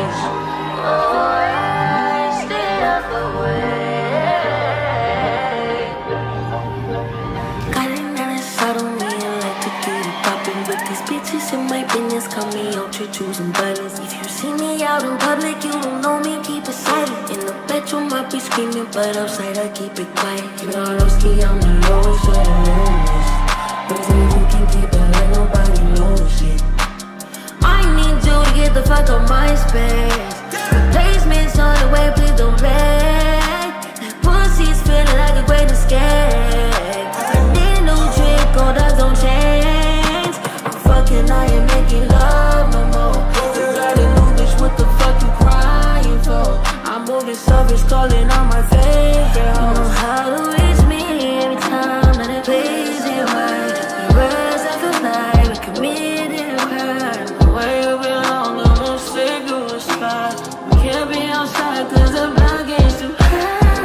Stay out the way. Got it now, it's out on me. I like to get it poppin' with these bitches in my business. Call me out to choosing violence. If you see me out in public, you don't know me, keep it silent. In the bedroom, I be screaming, but outside, I keep it quiet. You know, Roski, I'm the lowest of the lowest. But if you can keep it, let nobody knows it. I need you to get the fuck out my space. Replacements on the way, please don't play. That pussy's feeling like a great escape. I need a new trick, gold dogs don't change. I'm fucking, I ain't making love no more. You got a new bitch, what the fuck you crying for? I'm moving service, calling on my favorite. You know how to reach me every time that it plays it right. The words I feel like we committed a crime. The way you belong, I'm gonna stick to a spot. We can't be outside cause the blood gets too high.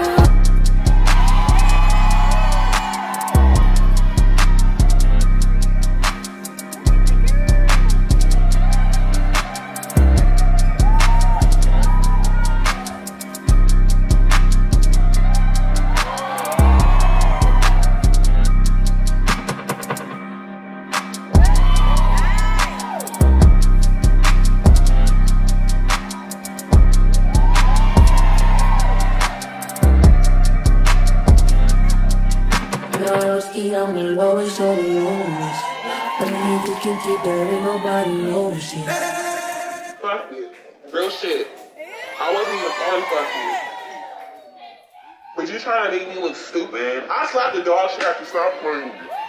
I'm the lowest of the lowest. But I need to keep that, ain't nobody knows it. Fuck you. Real shit. I wasn't even on fuck you. But you trying to make me look stupid? I slapped the dog shit after stop playing.